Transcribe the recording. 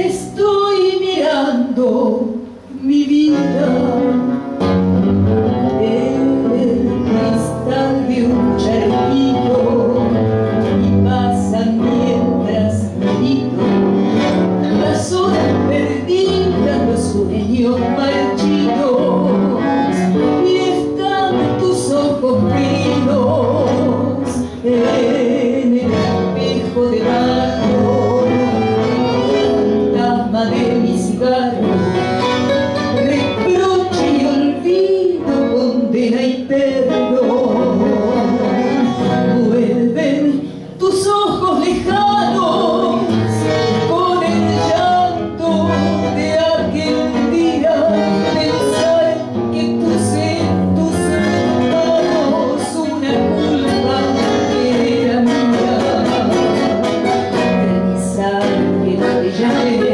estoy mirando mi vida en el cristal de un charquito y pasan mientras medito las horas perdidas, los sueños marchitos, y están tus ojos queridos en el espejo de barro, fantasma de mi cigarro, reproche y olvido, condena y perdón. Vuelven tus ojos lejanos con el llanto de aquel día, pensar que puse en tus manos una culpa que era mía, pensar que no te llamé